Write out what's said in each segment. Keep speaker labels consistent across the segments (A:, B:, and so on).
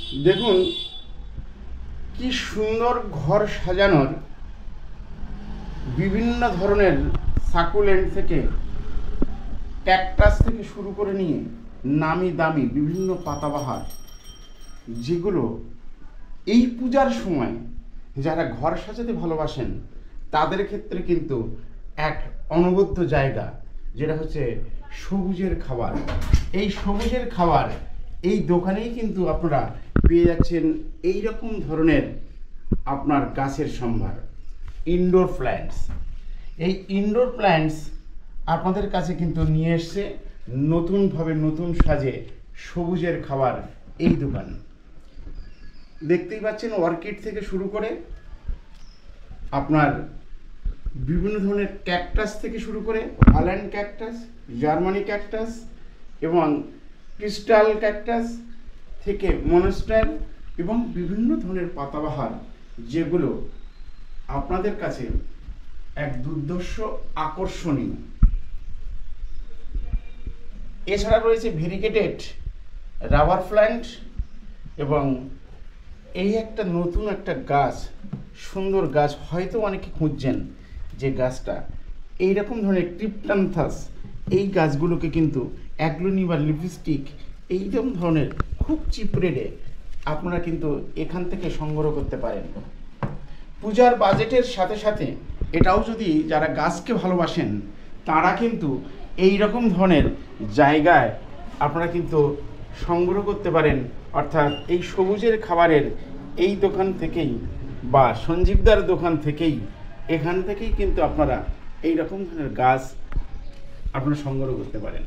A: দেখুন কি সুন্দর ঘর সাজানোর বিভিন্ন ধরনের সাকুলেন্ট থেকে ক্যাকটাস থেকে শুরু করে নিয়ে নামি দামি বিভিন্ন পাতাবাহার, যেগুলো এই পূজার সময় যারা ঘর সাজাতে ভালোবাসেন তাদের ক্ষেত্রে কিন্তু এক অনবদ্য জায়গা, যেটা হচ্ছে সবুজের খাবার। এই সবুজের খাবার এই দোকানেই কিন্তু আপনারা পেয়ে যাচ্ছেন এই রকম ধরনের আপনার গাছের সম্ভার, ইনডোর প্ল্যান্টস। এই ইনডোর প্ল্যান্টস আপনাদের কাছে কিন্তু নিয়ে এসছে নতুনভাবে, নতুন সাজে সবুজের খাবার এই দোকান। দেখতেই পাচ্ছেন অর্কিড থেকে শুরু করে আপনার বিভিন্ন ধরনের ক্যাকটাস থেকে শুরু করে হল্যান্ড ক্যাকটাস, জার্মানি ক্যাকটাস এবং ক্রিস্টাল ক্যাকটাস থেকে মনস্টার এবং বিভিন্ন ধরনের পাতাবাহার, যেগুলো আপনাদের কাছে এক দুর্ধর্ষ আকর্ষণীয়। এছাড়া রয়েছে ভেরিগেটেড রাবার প্ল্যান্ট এবং এই একটা নতুন একটা গাছ, সুন্দর গাছ, হয়তো অনেকে খুঁজছেন যে গাছটা এইরকম ধরনের ক্রিপ্টান্থাস। এই গাছগুলোকে কিন্তু অ্যাগ্লোনি বা লিপস্টিক এইরকম ধরনের খুব চিপ রেটে আপনারা কিন্তু এখান থেকে সংগ্রহ করতে পারেন। পূজার বাজেটের সাথে সাথে এটাও যদি যারা গাছকে ভালোবাসেন তারা কিন্তু এই রকম ধরনের জায়গায় আপনারা কিন্তু সংগ্রহ করতে পারেন। অর্থাৎ এই সবুজের খাবারের এই দোকান থেকেই বা সঞ্জীবদার দোকান থেকেই, এখান থেকেই কিন্তু আপনারা এই রকম ধরনের গাছ আপনারা সংগ্রহ করতে পারেন।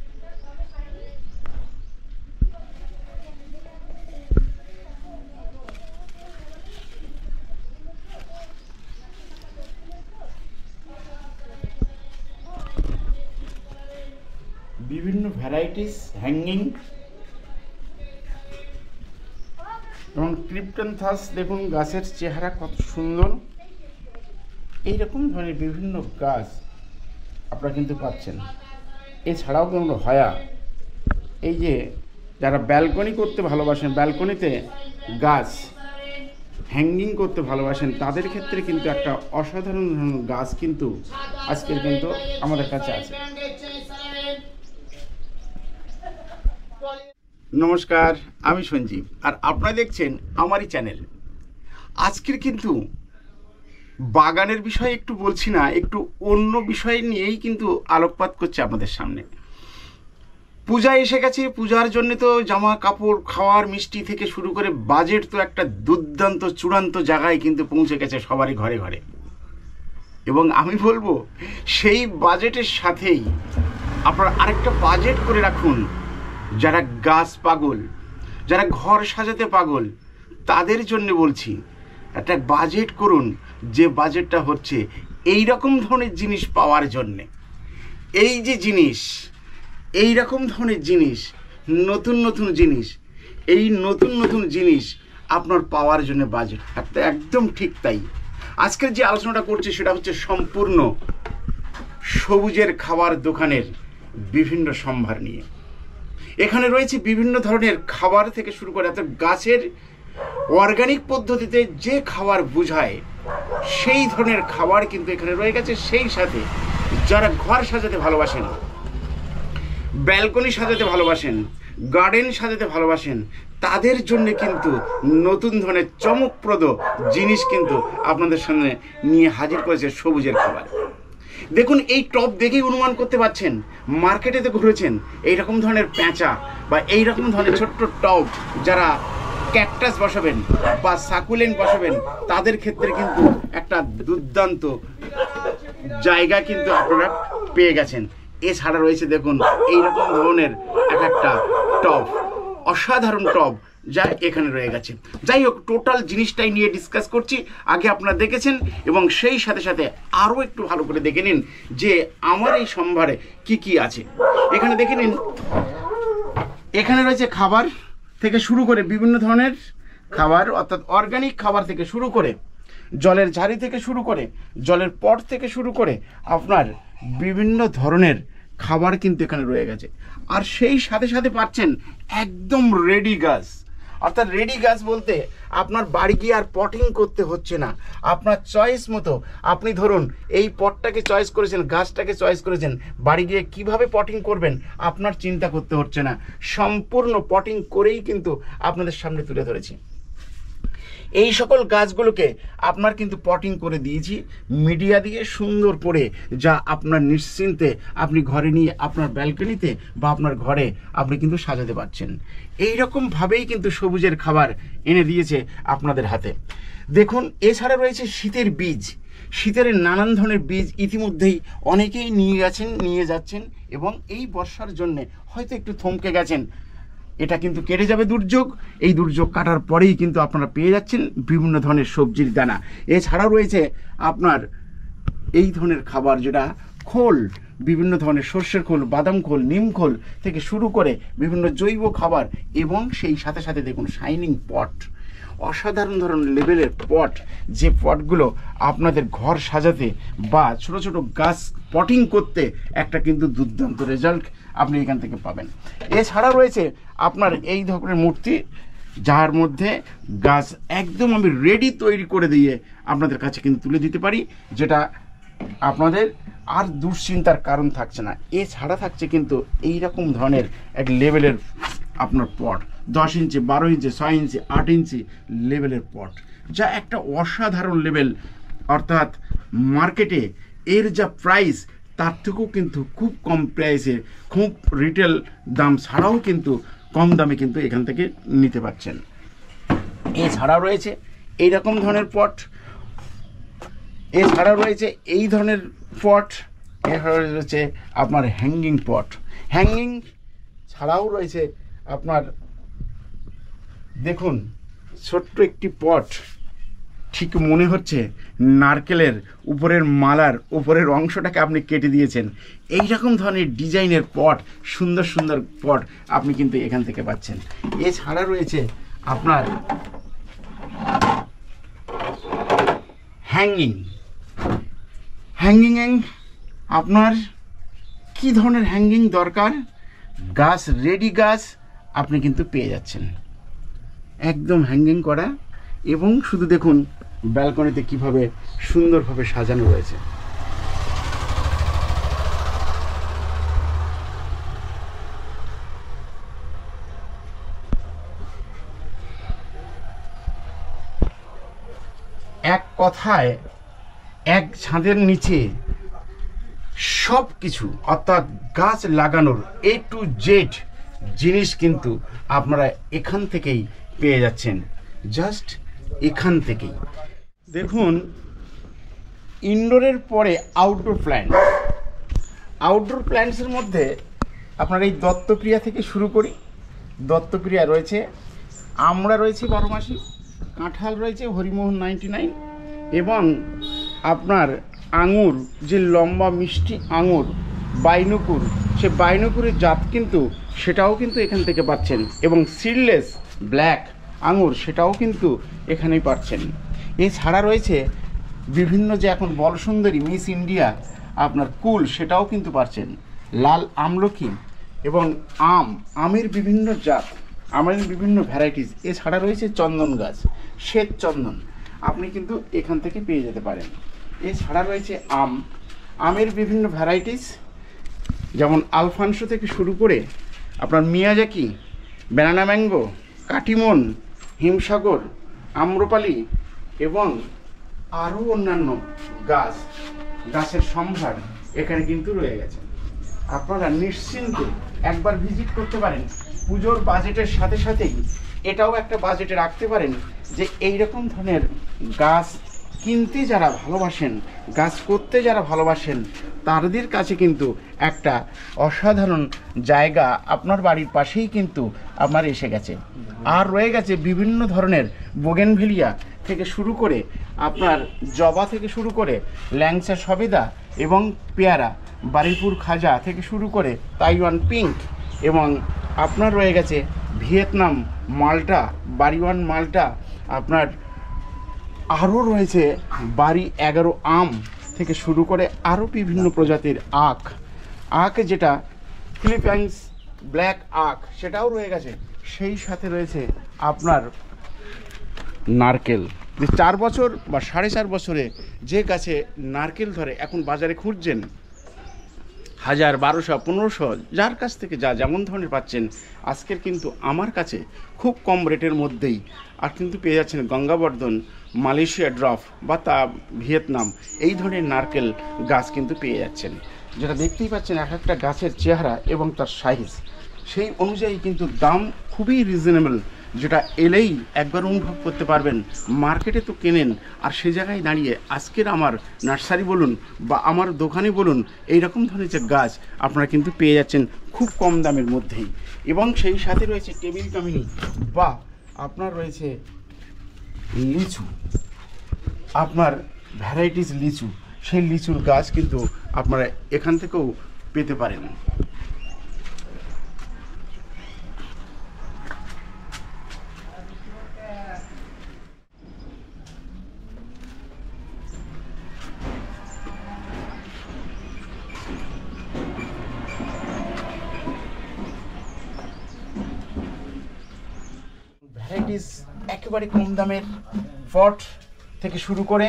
A: বিভিন্ন ভ্যারাইটিস হ্যাঙ্গিং এবং ক্রিপ্টান্থাস, দেখুন গাছের চেহারা কত সুন্দর। এইরকম ধরনের বিভিন্ন গাছ আপনারা কিন্তু পাচ্ছেন। এছাড়াও কিন্তু হয়া, এই যে যারা ব্যালকনি করতে ভালোবাসেন, ব্যালকনিতে গাছ হ্যাঙ্গিং করতে ভালোবাসেন, তাদের ক্ষেত্রে কিন্তু একটা অসাধারণ গাছ কিন্তু আজকের কিন্তু আমাদের কাছে আছে। নমস্কার, আমি সঞ্জীব আর আপনারা দেখছেন আমারই চ্যানেল। আজকের কিন্তু বাগানের বিষয়ে একটু বলছি না, একটু অন্য বিষয় নিয়েই কিন্তু আলোকপাত করছে আপনাদের সামনে। পূজা এসে গেছে, পূজার জন্য তো জামা কাপড়, খাওয়ার, মিষ্টি থেকে শুরু করে বাজেট তো একটা দুর্দান্ত চূড়ান্ত জায়গায় কিন্তু পৌঁছে গেছে সবারই ঘরে ঘরে। এবং আমি বলবো সেই বাজেটের সাথেই আপনারা আরেকটা বাজেট করে রাখুন। যারা গাছ পাগল, যারা ঘর সাজাতে পাগল, তাদের জন্য বলছি একটা বাজেট করুন, যে বাজেটটা হচ্ছে এই রকম ধরনের জিনিস পাওয়ার জন্যে। এই যে জিনিস, এই রকম ধরনের জিনিস, নতুন নতুন জিনিস, এই নতুন নতুন জিনিস আপনার পাওয়ার জন্য বাজেট থাকতে একদম ঠিক তাই। আজকের যে আলোচনাটা করছি সেটা হচ্ছে সম্পূর্ণ সবুজের খাবার দোকানের বিভিন্ন সম্ভার নিয়ে। এখানে রয়েছে বিভিন্ন ধরনের খাবার থেকে শুরু করে এত গাছের অর্গানিক পদ্ধতিতে যে খাবার বোঝায় সেই ধরনের খাবার কিন্তু এখানে রয়ে গেছে। সেই সাথে যারা ঘর সাজাতে ভালোবাসেন, ব্যালকনি সাজাতে ভালোবাসেন, গার্ডেন সাজাতে ভালোবাসেন, তাদের জন্য কিন্তু নতুন ধরনের চমকপ্রদ জিনিস কিন্তু আপনাদের সামনে নিয়ে হাজির করেছে সবুজের খাবার। দেখুন, এই টব দেখেই অনুমান করতে পারছেন, মার্কেটে তো ঘুরেছেন এইরকম ধরনের প্যাঁচা বা এইরকম ধরনের ছোট্ট টব যারা ক্যাকটাস বসাবেন বা সাকুলেন্ট বসাবেন, তাদের ক্ষেত্রে কিন্তু একটা দুর্দান্ত জায়গা কিন্তু আপনারা পেয়ে গেছেন। এছাড়া রয়েছে দেখুন এইরকম ধরনের এক একটা টব, অসাধারণ টব যা এখানে রয়ে গেছে। যাই হোক, টোটাল জিনিসটাই নিয়ে ডিসকাস করছি। আগে আপনারা দেখেছেন এবং সেই সাথে সাথে আরও একটু ভালো করে দেখে নিন যে আমার এই সম্ভারে কি কি আছে। এখানে দেখে নিন, এখানে রয়েছে খাবার থেকে শুরু করে বিভিন্ন ধরনের খাবার, অর্থাৎ অর্গানিক খাবার থেকে শুরু করে জলের ঝাড়ি থেকে শুরু করে জলের পট থেকে শুরু করে আপনার বিভিন্ন ধরনের খাবার কিন্তু এখানে রয়ে গেছে। আর সেই সাথে সাথে পাচ্ছেন একদম রেডি গাছ। অর্থাৎ রেডি গাছ বলতে আপনার বাড়ি গিয়ে আর পটিং করতে হচ্ছে না, আপনার চয়েস মতো আপনি ধরুন এই পটটাকে চয়েস করেছেন, গাছটাকে চয়েস করেছেন, বাড়ি গিয়ে কিভাবে পটিং করবেন আপনার চিন্তা করতে হচ্ছে না, সম্পূর্ণ পটিং করেই কিন্তু আপনাদের সামনে তুলে ধরেছি। এই সকল গাছগুলোকে আপনার কিন্তু পটিং করে দিয়েছি মিডিয়া দিয়ে সুন্দর করে, যা আপনার নিশ্চিন্তে আপনি ঘরে নিয়ে আপনার ব্যালকনিতে বা আপনার ঘরে আপনি কিন্তু সাজাতে পারছেন। এই রকমভাবেই কিন্তু সবুজের খাবার এনে দিয়েছে আপনাদের হাতে। দেখুন, এছাড়া রয়েছে শীতের বীজ। শীতের নানান ধরনের বীজ ইতিমধ্যেই অনেকেই নিয়ে যাচ্ছেন এবং এই বর্ষার জন্যে হয়তো একটু থমকে গেছেন। এটা কিন্তু কেটে যাবে দুর্যোগ, এই দুর্যোগ কাটার পরেই কিন্তু আপনারা পেয়ে যাচ্ছেন বিভিন্ন ধরনের সবজির দানা। এছাড়াও রয়েছে আপনার এই ধরনের খাবার, যেটা খোল, বিভিন্ন ধরনের সর্ষের খোল, বাদাম খোল, নিম খোল থেকে শুরু করে বিভিন্ন জৈব খাবার, এবং সেই সাথে সাথে দেখুন শাইনিং পট, অসাধারণ ধরনের লেভেলের পট, যে পটগুলো আপনাদের ঘর সাজাতে বা ছোট ছোট গাছ পটিং করতে একটা কিন্তু দুর্দান্ত রেজাল্ট আপনি এখান থেকে পাবেন। এছাড়া রয়েছে আপনার এই ধরনের মূর্তি, যার মধ্যে গাছ একদম আমি রেডি তৈরি করে দিয়ে আপনাদের কাছে কিন্তু তুলে দিতে পারি, যেটা আপনাদের আর দুশ্চিন্তার কারণ থাকছে না। এছাড়া থাকছে কিন্তু এই রকম ধরনের এক লেভেলের আপনার পট, 10 ইঞ্চি, 12 ইঞ্চি, 6 ইঞ্চি, 8 ইঞ্চি লেভেলের পট, যা একটা অসাধারণ লেভেল। অর্থাৎ মার্কেটে এর যা প্রাইস তার থেকেও কিন্তু খুব কম প্রাইসে, খুব রিটেল দাম ছাড়াও কিন্তু কম দামে কিন্তু এখান থেকে নিতে পারছেন। এছাড়াও রয়েছে এই রকম ধরনের পট, এছাড়াও রয়েছে এই ধরনের পট, এছাড়াও রয়েছে আপনার হ্যাঙ্গিং পট। হ্যাঙ্গিং ছাড়াও রয়েছে আপনার দেখুন ছোট্ট একটি পট, ঠিক মনে হচ্ছে নারকেলের উপরের মালার উপরের অংশটাকে আপনি কেটে দিয়েছেন। এই রকম ধরনের ডিজাইনের পট, সুন্দর সুন্দর পট আপনি কিন্তু এখান থেকে পাচ্ছেন। এছাড়া রয়েছে আপনার হ্যাঙ্গিং। আপনার কি ধরনের হ্যাঙ্গিং দরকার, গাছ রেডি গাছ আপনি কিন্তু পেয়ে যাচ্ছেন একদম হ্যাঙ্গিং করা, এবং শুধু দেখুন ব্যালকনিতে কিভাবে সুন্দরভাবে সাজানো রয়েছে। এক কথায় এক ছাদের নিচে সব কিছু, অর্থাৎ গাছ লাগানোর A to Z জিনিস কিন্তু আপনারা এখান থেকেই পেয়ে যাচ্ছেন, জাস্ট এখান থেকেই। দেখুন, ইনডোরের পরে আউটডোর প্ল্যান্টসের মধ্যে আপনার এই দত্তপ্রিয়া থেকে শুরু করি। দত্তপ্রিয়া রয়েছে, আমরা রয়েছে 12 মাসি, কাঁঠাল রয়েছে হরিমোহন 99, এবং আপনার আঙুর, যে লম্বা মিষ্টি আঙুর বাইনুকুর, সে বাইনুকুরের জাত কিন্তু সেটাও কিন্তু এখান থেকে পাচ্ছেন, এবং সিডলেস ব্ল্যাক আঙুর সেটাও কিন্তু এখানেই পাচ্ছেন। এছাড়া রয়েছে বিভিন্ন যে এখন বলসুন্দরী মিস ইন্ডিয়া আপনার কুল, সেটাও কিন্তু পাচ্ছেন, লাল আমলকি এবং আমের বিভিন্ন জাত, আমের বিভিন্ন ভ্যারাইটিস। এছাড়া রয়েছে চন্দন গাছ, শ্বেত চন্দন আপনি কিন্তু এখান থেকে পেয়ে যেতে পারেন। এছাড়া রয়েছে আমের বিভিন্ন ভ্যারাইটিস, যেমন আলফানসো থেকে শুরু করে আপনার Miyazaki, banana mango, Katimon, Himsagar, Amrapali এবং আরও অন্যান্য গাছের সম্ভার এখানে কিন্তু রয়ে গেছে। আপনারা নিশ্চিন্তে একবার ভিজিট করতে পারেন। পুজোর বাজেটের সাথে সাথেই এটাও একটা বাজেটে রাখতে পারেন, যে এই রকম ধরনের গাছ কিনতে যারা ভালোবাসেন, গাছ করতে যারা ভালোবাসেন, তাদের কাছে কিন্তু একটা অসাধারণ জায়গা আপনার বাড়ির পাশেই কিন্তু আপনার এসে গেছে। আর রয়ে গেছে বিভিন্ন ধরনের বোগেনভিলিয়া থেকে শুরু করে আপনার জবা থেকে শুরু করে ল্যাংচা সবেদা এবং পেয়ারা, বারুইপুর খাজা থেকে শুরু করে তাইওয়ান পিঙ্ক, এবং আপনার রয়ে গেছে ভিয়েতনাম মাল্টা, বাড়িওয়ান মাল্টা, আপনার আরও রয়েছে বাড়ি 11 আম থেকে শুরু করে আরও বিভিন্ন প্রজাতির আখ, যেটা ফিলিপাইন্স ব্ল্যাক আখ, সেটাও রয়ে গেছে সেই সাথে রয়েছে আপনার নারকেল, যে 4 বছর বা 4.5 বছরে যে গাছে নারকেল ধরে এখন বাজারে খুঁজছেন 1000, 1200, 1500, যার কাছ থেকে যা যেমন ধরনের পাচ্ছেন, আজকের কিন্তু আমার কাছে খুব কম রেটের মধ্যেই আর কিন্তু পেয়ে যাচ্ছেন গঙ্গাবর্ধন, মালয়েশিয়া ড্রপ বা তা ভিয়েতনাম, এই ধরনের নারকেল গাছ কিন্তু পেয়ে যাচ্ছেন, যেটা দেখতেই পাচ্ছেন এক একটা গাছের চেহারা এবং তার সাইজ, সেই অনুযায়ী কিন্তু দাম খুবই রিজনেবল, যেটা এলেই একবার অনুভব করতে পারবেন। মার্কেটে তো কেনেন, আর সে জায়গায় দাঁড়িয়ে আজকের আমার নার্সারি বলুন বা আমার দোকানে বলুন, এই রকম ধরনের যে গাছ আপনারা কিন্তু পেয়ে যাচ্ছেন খুব কম দামের মধ্যেই। এবং সেই সাথে রয়েছে টেবিল কামিনী বা আপনার রয়েছে লিচু, আপনার ভ্যারাইটিস লিচু, সেই লিচুর গাছ কিন্তু আপনারা এখান থেকেও পেতে পারেন। ভ্যারাইটিস একেবারে কম দামের পট থেকে শুরু করে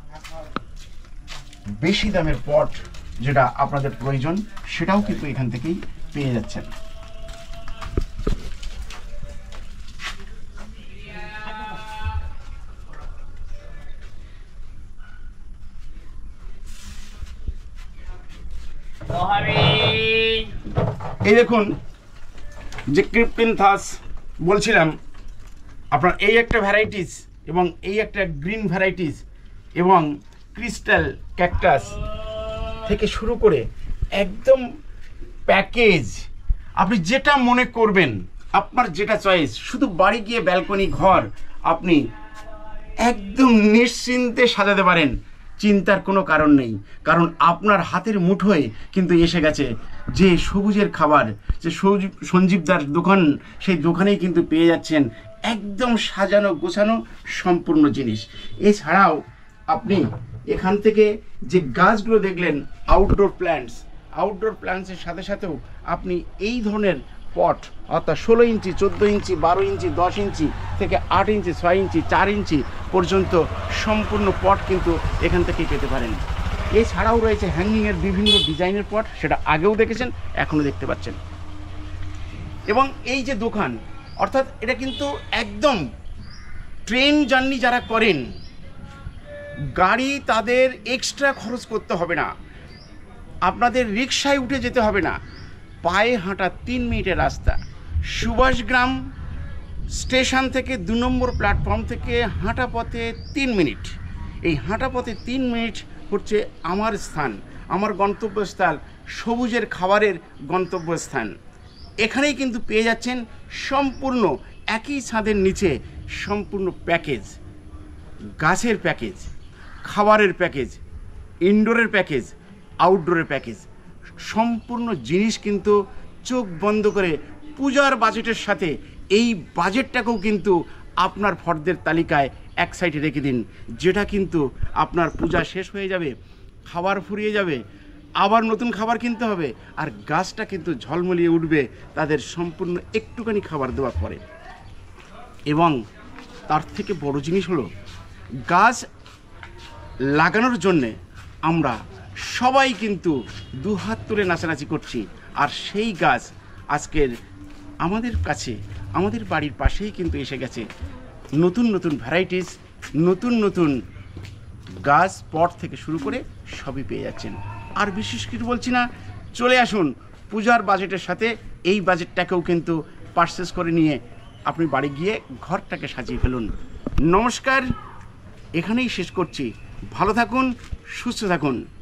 A: বেশি দামের পট যেটা আপনাদের প্রয়োজন, সেটাও কিন্তু এখান থেকেই পেয়ে যাচ্ছেন। এই দেখুন যে ক্রিপ্টিনথাস বলছিলাম, আপনার এই একটা ভ্যারাইটিস এবং এই একটা গ্রিন ভ্যারাইটিস এবং ক্রিস্টাল ক্যাকটাস থেকে শুরু করে একদম প্যাকেজ, আপনি যেটা মনে করবেন, আপনার যেটা চয়েস, শুধু বাড়ি গিয়ে ব্যালকনি ঘর আপনি একদম নিশ্চিন্তে সাজাতে পারেন, চিন্তার কোনো কারণ নেই, কারণ আপনার হাতের মুঠোয় কিন্তু এসে গেছে যে সবুজের খাবার, যে সঞ্জীবদার দোকান, সেই দোকানেই কিন্তু পেয়ে যাচ্ছেন একদম সাজানো গোছানো সম্পূর্ণ জিনিস। এছাড়াও আপনি এখান থেকে যে গাছগুলো দেখলেন আউটডোর প্ল্যান্টসের সাথে সাথেও আপনি এই ধরনের পট, অর্থাৎ 16 ইঞ্চি, 14 ইঞ্চি, 12 ইঞ্চি, 10 ইঞ্চি থেকে 8 ইঞ্চি, 6 ইঞ্চি, 4 ইঞ্চি পর্যন্ত সম্পূর্ণ পট কিন্তু এখান থেকেই পেতে পারেন। এছাড়াও রয়েছে হ্যাঙ্গিংয়ের বিভিন্ন ডিজাইনের পট, সেটা আগেও দেখেছেন, এখনও দেখতে পাচ্ছেন। এবং এই যে দোকান, অর্থাৎ এটা কিন্তু একদম ট্রেন জার্নি যারা করেন, গাড়ি তাদের এক্সট্রা খরচ করতে হবে না, আপনাদের রিকশায় উঠে যেতে হবে না, পায়ে হাঁটা 3 মিনিটের রাস্তা, সুভাষগ্রাম স্টেশন থেকে 2 নম্বর প্ল্যাটফর্ম থেকে হাঁটা পথে 3 মিনিট। এই হাঁটা পথে 3 মিনিট হচ্ছে আমার স্থান, আমার গন্তব্যস্থল, সবুজের খাবারের গন্তব্যস্থান। এখানেই কিন্তু পেয়ে যাচ্ছেন সম্পূর্ণ একই ছাদের নিচে সম্পূর্ণ প্যাকেজ, গাছের প্যাকেজ, খাবারের প্যাকেজ, ইনডোরের প্যাকেজ, আউটডোরের প্যাকেজ, সম্পূর্ণ জিনিস কিন্তু চোখ বন্ধ করে পূজার বাজেটের সাথে এই বাজেটটাকেও কিন্তু আপনার ফর্দের তালিকায় এক সাইডে রেখে দিন, যেটা কিন্তু আপনার পূজা শেষ হয়ে যাবে, খাবার ফুরিয়ে যাবে, আবার নতুন খাবার কিনতে হবে, আর গাছটা কিন্তু ঝলমলিয়ে উঠবে তাদের সম্পূর্ণ একটুখানি খাবার দেওয়ার পরে। এবং তার থেকে বড় জিনিস হলো, গাছ লাগানোর জন্যে আমরা সবাই কিন্তু দুহাত তুলে নাচানাচি করছি, আর সেই গাছ আজকের আমাদের কাছে, আমাদের বাড়ির পাশেই কিন্তু এসে গেছে। নতুন নতুন ভ্যারাইটিস, নতুন নতুন গাছ পট থেকে শুরু করে সবই পেয়ে যাচ্ছেন। আর বিশেষ কিছু বলছি না, চলে আসুন পূজার বাজেটের সাথে এই বাজেটটাকেও কিন্তু পারচেস করে নিয়ে আপনি বাড়ি গিয়ে ঘরটাকে সাজিয়ে ফেলুন। নমস্কার, এখানেই শেষ করছি। ভালো থাকুন, সুস্থ থাকুন।